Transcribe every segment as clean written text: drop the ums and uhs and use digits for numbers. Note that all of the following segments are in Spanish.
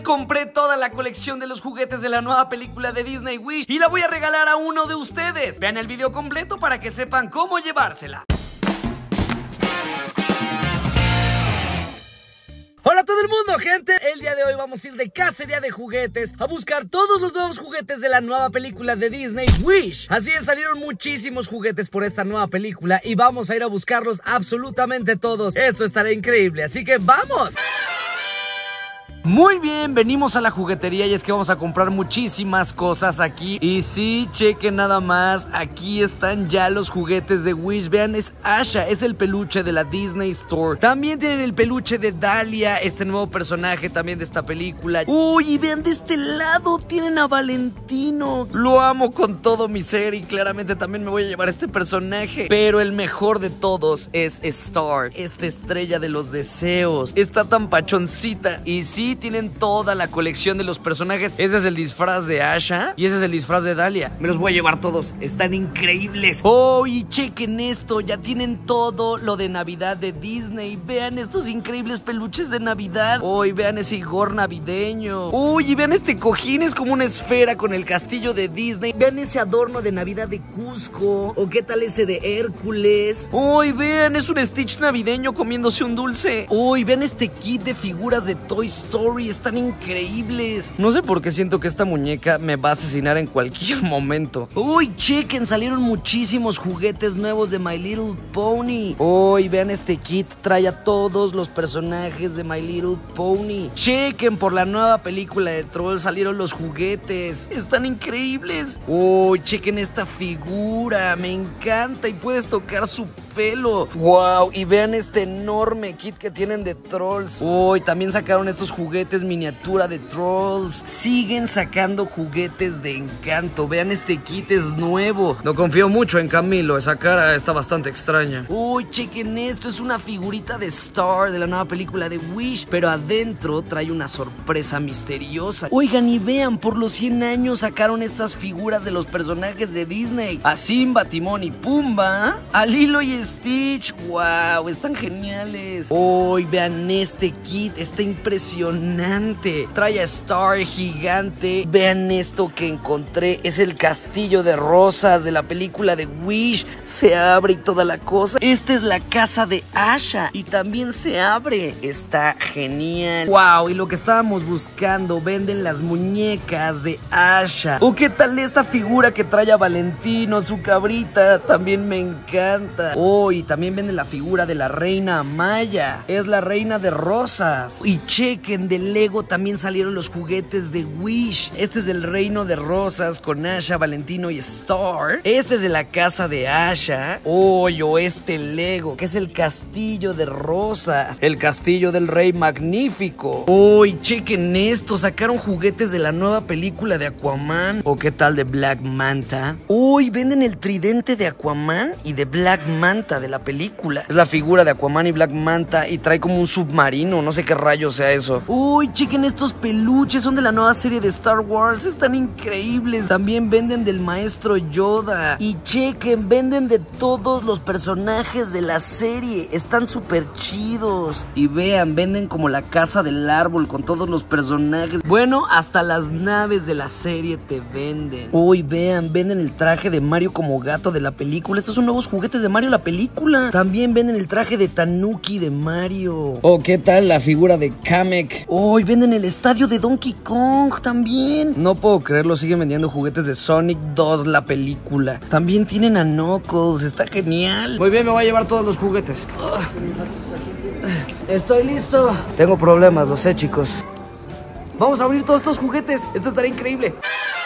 compré toda la colección de los juguetes de la nueva película de Disney Wish y la voy a regalar a uno de ustedes. Vean el video completo para que sepan cómo llevársela. Hola a todo el mundo, gente. El día de hoy vamos a ir de cacería de juguetes a buscar todos los nuevos juguetes de la nueva película de Disney Wish. Así es, salieron muchísimos juguetes por esta nueva película y vamos a ir a buscarlos absolutamente todos. Esto estará increíble, así que ¡vamos! Muy bien, venimos a la juguetería y es que vamos a comprar muchísimas cosas aquí. Y sí, chequen nada más, aquí están ya los juguetes de Wish. Vean, es Asha, es el peluche de la Disney Store. También tienen el peluche de Dahlia, este nuevo personaje también de esta película. Uy, y vean de este lado, tienen a Valentino. Lo amo con todo mi ser y claramente también me voy a llevar a este personaje. Pero el mejor de todos es Star, esta estrella de los deseos. Está tan pachoncita y sí, tienen toda la colección de los personajes. Ese es el disfraz de Asha y ese es el disfraz de Dahlia. Me los voy a llevar todos, están increíbles. Oh, y chequen esto, ya tienen todo lo de Navidad de Disney. Vean estos increíbles peluches de Navidad. Oh, y vean ese Igor navideño. Uy, y vean este cojín, es como una esfera con el castillo de Disney. Vean ese adorno de Navidad de Cusco. O qué tal ese de Hércules. Uy, vean, es un Stitch navideño comiéndose un dulce. Uy, vean este kit de figuras de Toy Story. Están increíbles. No sé por qué siento que esta muñeca me va a asesinar en cualquier momento. Uy, chequen, salieron muchísimos juguetes nuevos de My Little Pony. Uy, vean este kit, trae a todos los personajes de My Little Pony. Chequen, por la nueva película de Trolls salieron los juguetes. Están increíbles. Uy, chequen esta figura, me encanta y puedes tocar su pelo. Wow, y vean este enorme kit que tienen de Trolls. Uy, también sacaron estos juguetes miniatura de Trolls. Siguen sacando juguetes de Encanto. Vean, este kit es nuevo. No confío mucho en Camilo, esa cara está bastante extraña. Uy, chequen esto, es una figurita de Star de la nueva película de Wish, pero adentro trae una sorpresa misteriosa. Oigan, y vean, por los 100 años sacaron estas figuras de los personajes de Disney. A Simba, Timón y Pumba, a Lilo y Stitch. Wow, están geniales. Uy, vean este kit, está impresionante. Trae a Star gigante. Vean esto que encontré, es el castillo de rosas de la película de Wish. Se abre y toda la cosa. Esta es la casa de Asha y también se abre. Está genial. Wow, y lo que estábamos buscando, venden las muñecas de Asha. ¿O qué tal esta figura que trae a Valentino, su cabrita? También me encanta. Oh, y también venden la figura de la reina Amaya. Es la reina de rosas. Y chequen, de Lego también salieron los juguetes de Wish. Este es del reino de rosas con Asha, Valentino y Star. Este es de la casa de Asha. Oh, o este Lego, que es el castillo de rosas. El castillo del rey magnífico. Oh, y chequen esto, sacaron juguetes de la nueva película de Aquaman. ¿O qué tal de Black Manta? Oh, y venden el tridente de Aquaman y de Black Manta de la película. Es la figura de Aquaman y Black Manta y trae como un submarino, no sé qué rayos sea eso. Uy, chequen estos peluches, son de la nueva serie de Star Wars, están increíbles. También venden del maestro Yoda. Y chequen, venden de todos los personajes de la serie, están súper chidos. Y vean, venden como la casa del árbol con todos los personajes. Bueno, hasta las naves de la serie te venden. Uy, vean, venden el traje de Mario como gato de la película. Estos son nuevos juguetes de Mario la película. También venden el traje de Tanuki de Mario. Oh, ¿qué tal la figura de Kamek? Oh, y venden el estadio de Donkey Kong también. No puedo creerlo, siguen vendiendo juguetes de Sonic 2 la película. También tienen a Knuckles, está genial. Muy bien, me voy a llevar todos los juguetes. Estoy listo. Tengo problemas, lo sé, chicos. Vamos a abrir todos estos juguetes, esto estará increíble.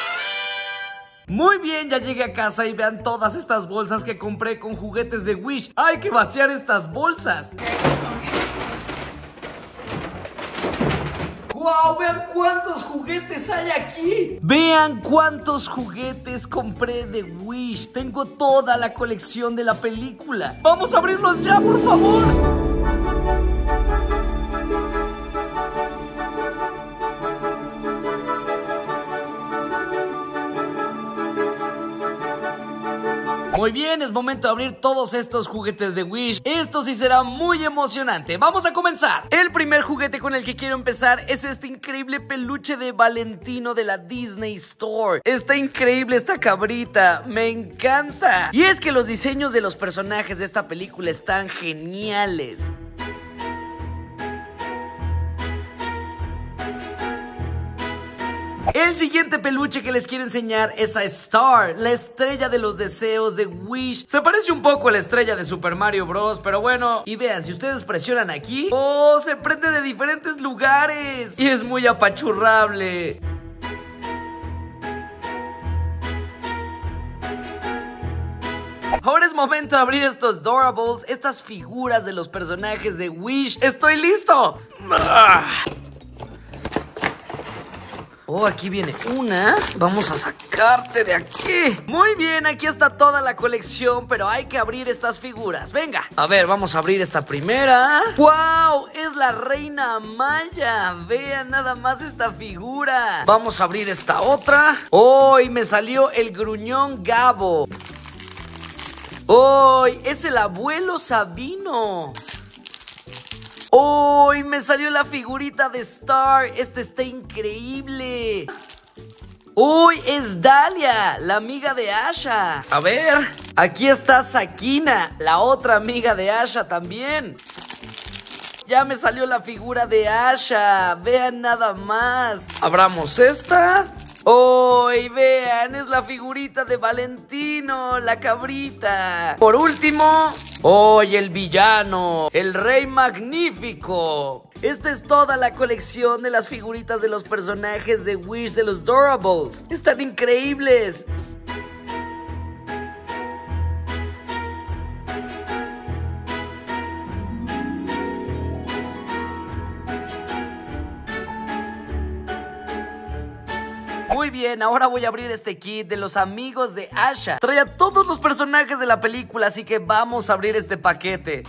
Muy bien, ya llegué a casa y vean todas estas bolsas que compré con juguetes de Wish. Hay que vaciar estas bolsas. ¡Wow! ¡Vean cuántos juguetes hay aquí! ¡Vean cuántos juguetes compré de Wish! Tengo toda la colección de la película. ¡Vamos a abrirlos ya, por favor! Muy bien, es momento de abrir todos estos juguetes de Wish. Esto sí será muy emocionante. Vamos a comenzar. El primer juguete con el que quiero empezar es este increíble peluche de Valentino de la Disney Store. Está increíble esta cabrita, me encanta. Y es que los diseños de los personajes de esta película están geniales. El siguiente peluche que les quiero enseñar es a Star, la estrella de los deseos de Wish. Se parece un poco a la estrella de Super Mario Bros, pero bueno. Y vean, si ustedes presionan aquí, ¡oh! Se prende de diferentes lugares y es muy apachurrable. Ahora es momento de abrir estos Doorables, estas figuras de los personajes de Wish. ¡Estoy listo! Oh, aquí viene una. Vamos a sacarte de aquí. Muy bien, aquí está toda la colección, pero hay que abrir estas figuras. Venga, a ver, vamos a abrir esta primera. ¡Wow! Es la reina Maya. Vean nada más esta figura. Vamos a abrir esta otra. ¡Oh! Y me salió el gruñón Gabo. ¡Oh! Es el abuelo Sabino. ¡Oh! Y me salió la figurita de Star. Este está increíble. ¡Uy! Es Dahlia, la amiga de Asha. A ver, aquí está Sakina, la otra amiga de Asha también. Ya me salió la figura de Asha. Vean nada más. Abramos esta. ¡Oh! Y vean, es la figurita de Valentino, la cabrita. Por último, ¡oh! Y el villano, el Rey Magnífico. Esta es toda la colección de las figuritas de los personajes de Wish de los Doorables. Están increíbles. Muy bien, ahora voy a abrir este kit de los amigos de Asha. Trae a todos los personajes de la película, así que vamos a abrir este paquete.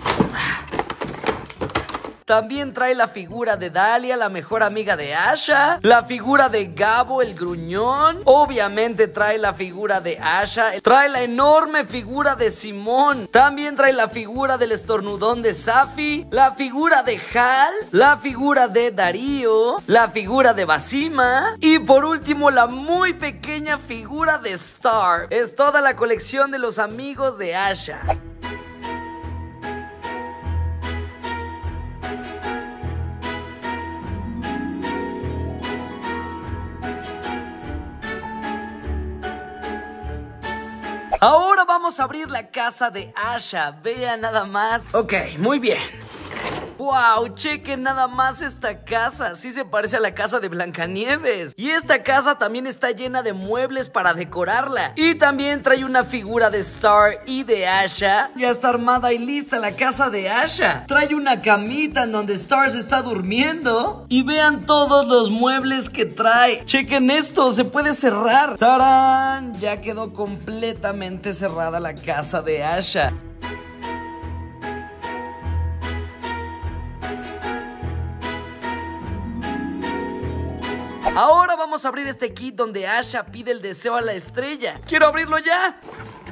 También trae la figura de Dahlia, la mejor amiga de Asha. La figura de Gabo, el gruñón. Obviamente trae la figura de Asha. Trae la enorme figura de Simón. También trae la figura del estornudón de Safi. La figura de Hal. La figura de Darío. La figura de Basima. Y por último, la muy pequeña figura de Star. Es toda la colección de los amigos de Asha. Ahora vamos a abrir la casa de Asha. Vean nada más. Ok, muy bien. ¡Wow! Chequen nada más esta casa. Sí se parece a la casa de Blancanieves. Y esta casa también está llena de muebles para decorarla. Y también trae una figura de Star y de Asha. Ya está armada y lista la casa de Asha. Trae una camita en donde Star se está durmiendo. Y vean todos los muebles que trae. Chequen esto, se puede cerrar. ¡Tarán! Ya quedó completamente cerrada la casa de Asha. Ahora vamos a abrir este kit donde Asha pide el deseo a la estrella. ¡Quiero abrirlo ya!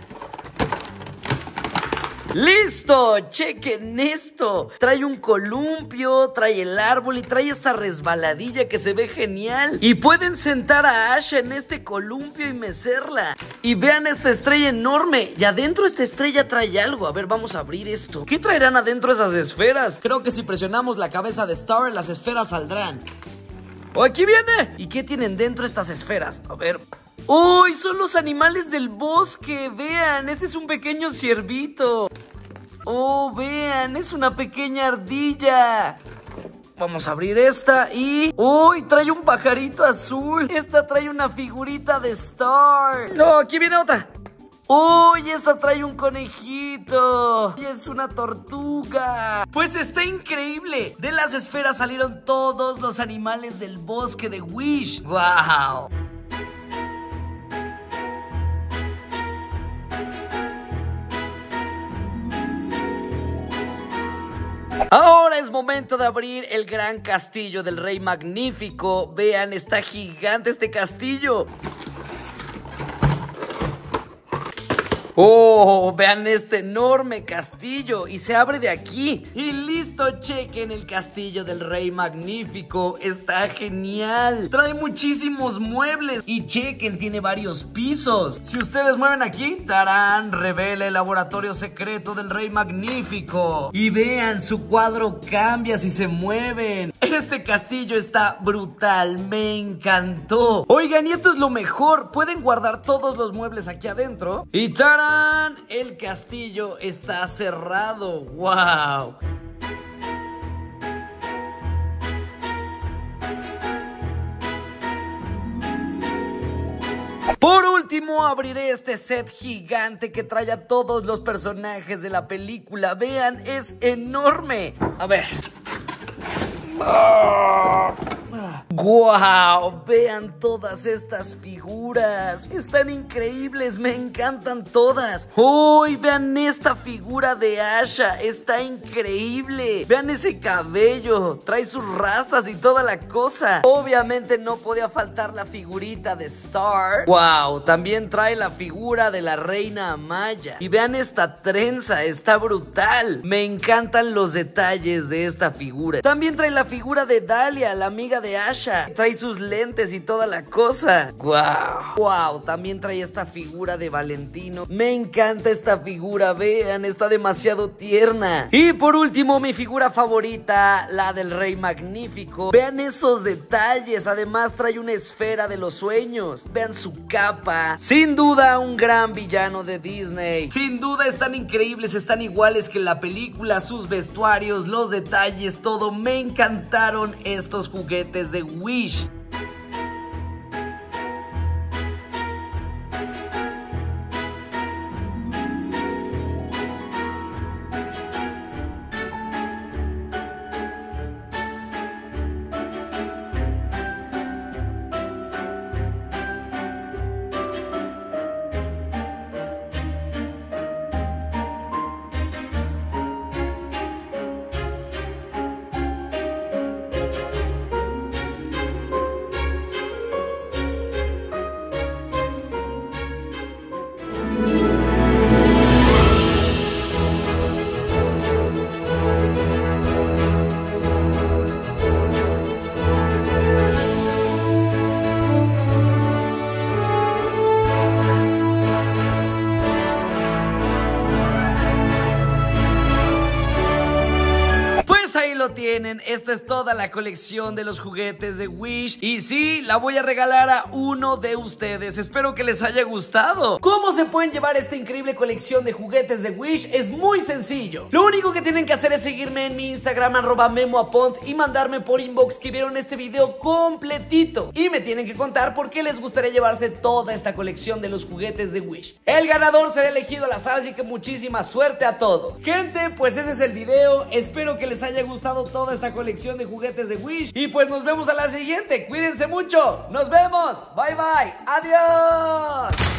¡Listo! ¡Chequen esto! Trae un columpio, trae el árbol y trae esta resbaladilla que se ve genial. Y pueden sentar a Asha en este columpio y mecerla. Y vean esta estrella enorme. Y adentro esta estrella trae algo. A ver, vamos a abrir esto. ¿Qué traerán adentro esas esferas? Creo que si presionamos la cabeza de Star, las esferas saldrán. ¡Oh, aquí viene! ¿Y qué tienen dentro estas esferas? A ver. ¡Uy! Son los animales del bosque. Vean, este es un pequeño ciervito. ¡Oh, vean! Es una pequeña ardilla. Vamos a abrir esta y... ¡Uy! Trae un pajarito azul. Esta trae una figurita de Star. ¡No! Aquí viene otra. ¡Uy! Esta trae un conejito. Y es una tortuga. Pues está increíble. De las esferas salieron todos los animales del bosque de Wish. ¡Wow! Ahora es momento de abrir el gran castillo del Rey Magnífico. Vean, está gigante este castillo. ¡Oh! Vean este enorme castillo y se abre de aquí. Y listo, chequen el castillo del Rey Magnífico. Está genial. Trae muchísimos muebles y chequen, tiene varios pisos. Si ustedes mueven aquí, ¡tarán! Revela el laboratorio secreto del Rey Magnífico. Y vean, su cuadro cambia si se mueven. Este castillo está brutal, me encantó. Oigan, y esto es lo mejor, pueden guardar todos los muebles aquí adentro. Y ¡tarán! El castillo está cerrado. ¡Wow! Por último, abriré este set gigante que trae a todos los personajes de la película. Vean, es enorme. A ver. ¡Guau! Vean todas estas figuras. Están increíbles, me encantan todas. ¡Uy! Vean esta figura de Asha. Está increíble. Vean ese cabello. Trae sus rastas y toda la cosa. Obviamente no podía faltar la figurita de Star. ¡Guau! También trae la figura de la reina Amaya. Y vean esta trenza. Está brutal. Me encantan los detalles de esta figura. También trae la figura de Dahlia, la amiga de Asha. Trae sus lentes y toda la cosa. ¡Guau! ¡Guau! También trae esta figura de Valentino. Me encanta esta figura, vean, está demasiado tierna. Y por último, mi figura favorita, la del Rey Magnífico. Vean esos detalles, además trae una esfera de los sueños. Vean su capa. Sin duda, un gran villano de Disney. Sin duda, están increíbles, están iguales que en la película. Sus vestuarios, los detalles, todo. Me encantaron estos juguetes de Wish. Ahí lo tienen, esta es toda la colección de los juguetes de Wish. Y sí, la voy a regalar a uno de ustedes. Espero que les haya gustado. ¿Cómo se pueden llevar esta increíble colección de juguetes de Wish? Es muy sencillo. Lo único que tienen que hacer es seguirme en mi Instagram @memoapont y mandarme por inbox que vieron este video completito. Y me tienen que contar por qué les gustaría llevarse toda esta colección de los juguetes de Wish. El ganador será elegido al azar, así que muchísima suerte a todos. Gente, pues ese es el video. Espero que les haya gustado toda esta colección de juguetes de Wish. Y pues nos vemos a la siguiente. Cuídense mucho. Nos vemos. Bye bye. Adiós.